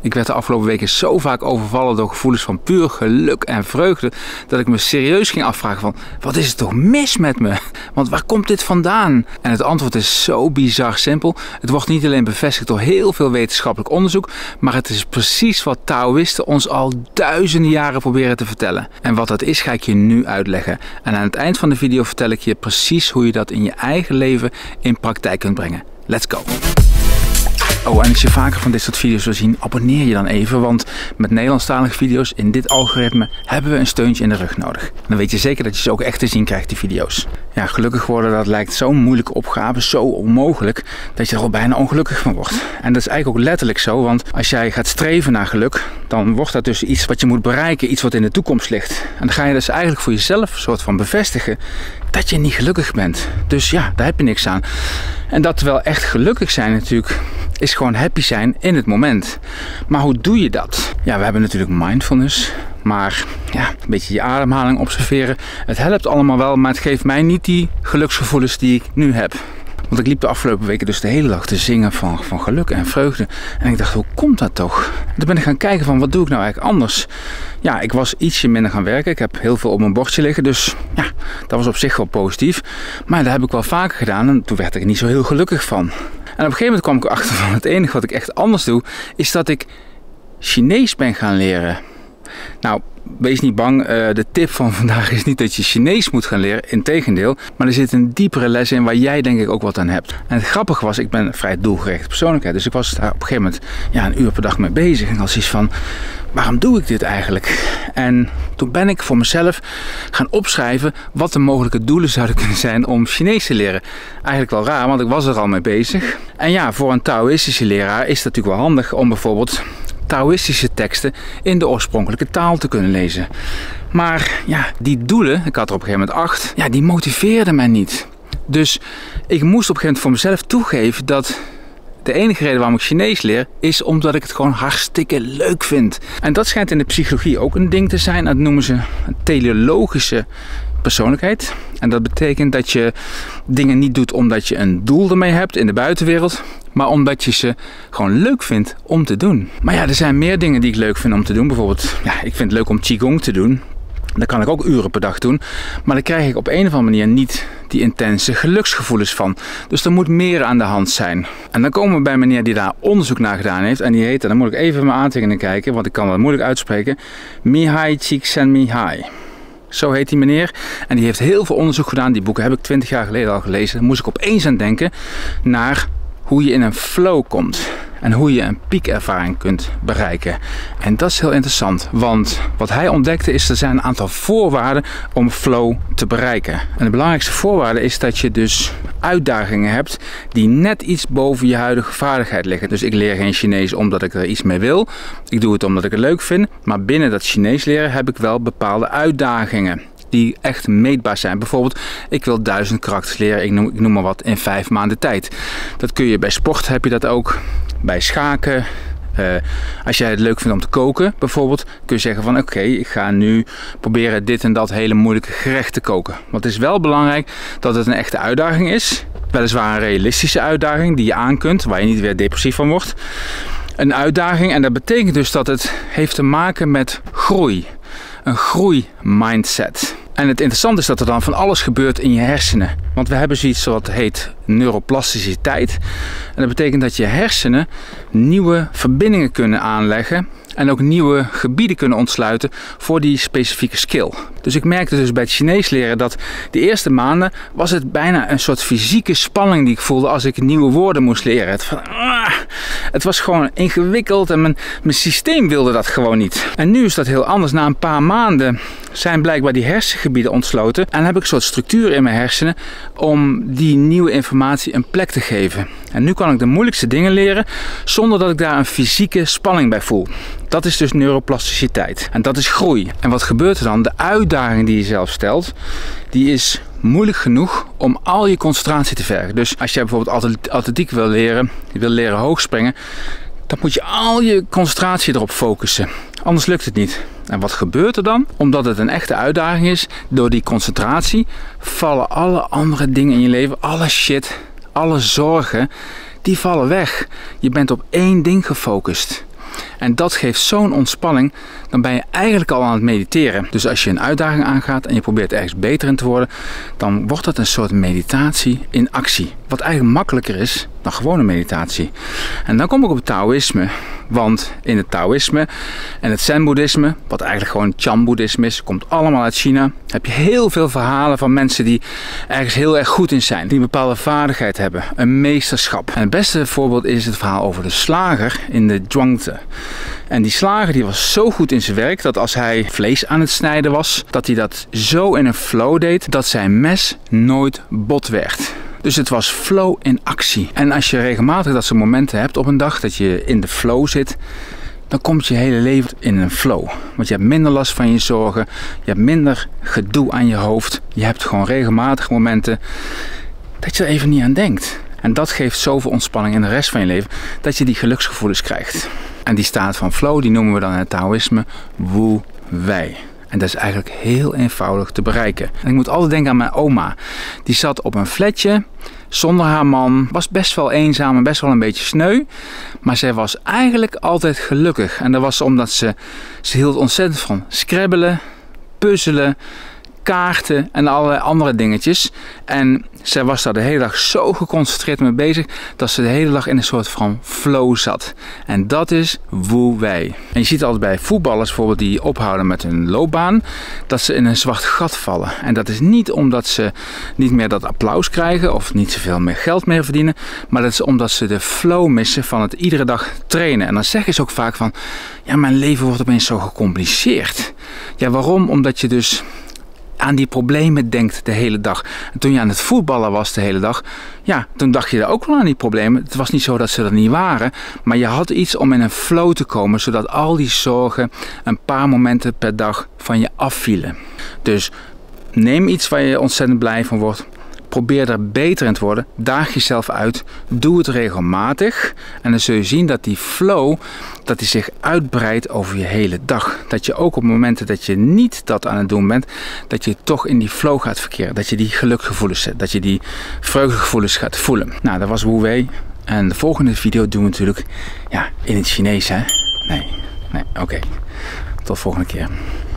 Ik werd de afgelopen weken zo vaak overvallen door gevoelens van puur geluk en vreugde, dat ik me serieus ging afvragen van, wat is er toch mis met me? Want waar komt dit vandaan? En het antwoord is zo bizar simpel. Het wordt niet alleen bevestigd door heel veel wetenschappelijk onderzoek, maar het is precies wat Taoïsten ons al duizenden jaren proberen te vertellen. En wat dat is, ga ik je nu uitleggen. En aan het eind van de video vertel ik je precies hoe je dat in je eigen leven in praktijk kunt brengen. Let's go! Oh, en als je vaker van dit soort video's wil zien, abonneer je dan even, want met Nederlandstalige video's in dit algoritme hebben we een steuntje in de rug nodig. Dan weet je zeker dat je ze ook echt te zien krijgt, die video's. Ja, gelukkig worden, dat lijkt zo'n moeilijke opgave, zo onmogelijk, dat je er al bijna ongelukkig van wordt. En dat is eigenlijk ook letterlijk zo, want als jij gaat streven naar geluk, dan wordt dat dus iets wat je moet bereiken, iets wat in de toekomst ligt. En dan ga je dus eigenlijk voor jezelf een soort van bevestigen dat je niet gelukkig bent. Dus ja, daar heb je niks aan. En dat terwijl echt gelukkig zijn natuurlijk is gewoon happy zijn in het moment. Maar hoe doe je dat? Ja, we hebben natuurlijk mindfulness. Maar ja, een beetje je ademhaling observeren. Het helpt allemaal wel, maar het geeft mij niet die geluksgevoelens die ik nu heb. Want ik liep de afgelopen weken dus de hele dag te zingen van geluk en vreugde. En ik dacht, hoe komt dat toch? Toen ben ik gaan kijken van, wat doe ik nou eigenlijk anders? Ja, ik was ietsje minder gaan werken. Ik heb heel veel op mijn bordje liggen. Dus ja, dat was op zich wel positief. Maar dat heb ik wel vaker gedaan. En toen werd ik er niet zo heel gelukkig van. En op een gegeven moment kwam ik erachter van, het enige wat ik echt anders doe, is dat ik Chinees ben gaan leren. Nou, wees niet bang, de tip van vandaag is niet dat je Chinees moet gaan leren, integendeel. Maar er zit een diepere les in waar jij denk ik ook wat aan hebt. En het grappige was, ik ben een vrij doelgerichte persoonlijkheid. Dus ik was daar op een gegeven moment een uur per dag mee bezig. En als iets van, waarom doe ik dit eigenlijk? En toen ben ik voor mezelf gaan opschrijven wat de mogelijke doelen zouden kunnen zijn om Chinees te leren. Eigenlijk wel raar, want ik was er al mee bezig. En ja, voor een Taoïstische leraar is het natuurlijk wel handig om bijvoorbeeld Taoïstische teksten in de oorspronkelijke taal te kunnen lezen. Maar ja, die doelen, ik had er op een gegeven moment 8, ja, die motiveerden mij niet. Dus ik moest op een gegeven moment voor mezelf toegeven dat de enige reden waarom ik Chinees leer, is omdat ik het gewoon hartstikke leuk vind. En dat schijnt in de psychologie ook een ding te zijn. Dat noemen ze een teleologische persoonlijkheid. En dat betekent dat je dingen niet doet omdat je een doel ermee hebt in de buitenwereld, maar omdat je ze gewoon leuk vindt om te doen. Maar ja, er zijn meer dingen die ik leuk vind om te doen. Bijvoorbeeld, ja, ik vind het leuk om Qigong te doen. Dat kan ik ook uren per dag doen. Maar daar krijg ik op een of andere manier niet die intense geluksgevoelens van. Dus er moet meer aan de hand zijn. En dan komen we bij meneer die daar onderzoek naar gedaan heeft. En die heet, en dan moet ik even mijn aantekeningen kijken, want ik kan dat moeilijk uitspreken. Mihaly Csikszentmihalyi. Zo heet die meneer. En die heeft heel veel onderzoek gedaan. Die boeken heb ik 20 jaar geleden al gelezen. Daar moest ik opeens aan denken naar hoe je in een flow komt. En hoe je een piekervaring kunt bereiken. En dat is heel interessant. Want wat hij ontdekte is, er zijn een aantal voorwaarden om flow te bereiken. En de belangrijkste voorwaarde is dat je dus uitdagingen hebt die net iets boven je huidige vaardigheid liggen. Dus ik leer geen Chinees omdat ik er iets mee wil. Ik doe het omdat ik het leuk vind. Maar binnen dat Chinees leren heb ik wel bepaalde uitdagingen die echt meetbaar zijn. Bijvoorbeeld, ik wil 1000 karakters leren, ik noem maar wat, in 5 maanden tijd. Dat kun je bij sport, heb je dat ook. Bij schaken. Als jij het leuk vindt om te koken, bijvoorbeeld, kun je zeggen van oké, ik ga nu proberen dit en dat hele moeilijke gerecht te koken. Want het is wel belangrijk dat het een echte uitdaging is. Weliswaar een realistische uitdaging die je aan kunt, waar je niet weer depressief van wordt. Een uitdaging, en dat betekent dus dat het heeft te maken met groei. Een groeimindset. En het interessante is dat er dan van alles gebeurt in je hersenen. Want we hebben zoiets wat heet neuroplasticiteit. En dat betekent dat je hersenen nieuwe verbindingen kunnen aanleggen. En ook nieuwe gebieden kunnen ontsluiten voor die specifieke skill. Dus ik merkte dus bij het Chinees leren dat de eerste maanden was het bijna een soort fysieke spanning die ik voelde als ik nieuwe woorden moest leren. Het was gewoon ingewikkeld en mijn systeem wilde dat gewoon niet. En nu is dat heel anders. Na een paar maanden zijn blijkbaar die hersengebieden ontsloten. En dan heb ik een soort structuur in mijn hersenen om die nieuwe informatie een plek te geven. En nu kan ik de moeilijkste dingen leren zonder dat ik daar een fysieke spanning bij voel. Dat is dus neuroplasticiteit. En dat is groei. En wat gebeurt er dan? De uitdaging die je zelf stelt, die is moeilijk genoeg om al je concentratie te vergen. Dus als je bijvoorbeeld atletiek wil leren, je wil leren hoogspringen, dan moet je al je concentratie erop focussen. Anders lukt het niet. En wat gebeurt er dan? Omdat het een echte uitdaging is, door die concentratie vallen alle andere dingen in je leven, alle shit, alle zorgen, die vallen weg. Je bent op één ding gefocust. En dat geeft zo'n ontspanning, dan ben je eigenlijk al aan het mediteren. Dus als je een uitdaging aangaat en je probeert ergens beter in te worden, dan wordt dat een soort meditatie in actie. Wat eigenlijk makkelijker is dan gewone meditatie. En dan kom ik op het Taoïsme. Want in het Taoïsme en het Zen-boeddhisme, wat eigenlijk gewoon Chan-boeddhisme is, komt allemaal uit China, heb je heel veel verhalen van mensen die ergens heel erg goed in zijn. Die een bepaalde vaardigheid hebben, een meesterschap. En het beste voorbeeld is het verhaal over de slager in de Zhuangzi. En die slager die was zo goed in zijn werk dat als hij vlees aan het snijden was, dat hij dat zo in een flow deed dat zijn mes nooit bot werd. Dus het was flow in actie. En als je regelmatig dat soort momenten hebt op een dag, dat je in de flow zit, dan komt je hele leven in een flow. Want je hebt minder last van je zorgen, je hebt minder gedoe aan je hoofd. Je hebt gewoon regelmatig momenten dat je er even niet aan denkt. En dat geeft zoveel ontspanning in de rest van je leven, dat je die geluksgevoelens krijgt. En die staat van flow, die noemen we dan in het Taoïsme Wu Wei. En dat is eigenlijk heel eenvoudig te bereiken. En ik moet altijd denken aan mijn oma. Die zat op een flatje, zonder haar man, was best wel eenzaam en best wel een beetje sneu. Maar zij was eigenlijk altijd gelukkig. En dat was omdat ze hield ontzettend van scrabbelen, puzzelen, kaarten en allerlei andere dingetjes. En zij was daar de hele dag zo geconcentreerd mee bezig dat ze de hele dag in een soort van flow zat. En dat is Wu Wei. En je ziet altijd bij voetballers bijvoorbeeld die ophouden met hun loopbaan, dat ze in een zwart gat vallen. En dat is niet omdat ze niet meer dat applaus krijgen of niet zoveel meer geld meer verdienen, maar dat is omdat ze de flow missen van het iedere dag trainen. En dan zeggen ze ook vaak van, ja, mijn leven wordt opeens zo gecompliceerd. Ja, waarom? Omdat je dus aan die problemen denkt de hele dag. En toen je aan het voetballen was de hele dag, ja, toen dacht je er ook wel aan die problemen. Het was niet zo dat ze er niet waren, maar je had iets om in een flow te komen, zodat al die zorgen een paar momenten per dag van je afvielen. Dus neem iets waar je ontzettend blij van wordt. Probeer er beter in te worden. Daag jezelf uit. Doe het regelmatig. En dan zul je zien dat die flow, dat die zich uitbreidt over je hele dag. Dat je ook op momenten dat je niet dat aan het doen bent, dat je toch in die flow gaat verkeren. Dat je die gelukgevoelens hebt. Dat je die vreugdegevoelens gaat voelen. Nou, dat was Wu Wei. En de volgende video doen we natuurlijk in het Chinees, hè? Nee, oké. Tot de volgende keer.